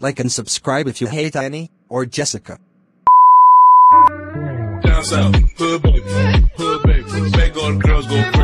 Like and subscribe if you hate Annie or Jessica. Down south, hood baby, big old girls go crazy.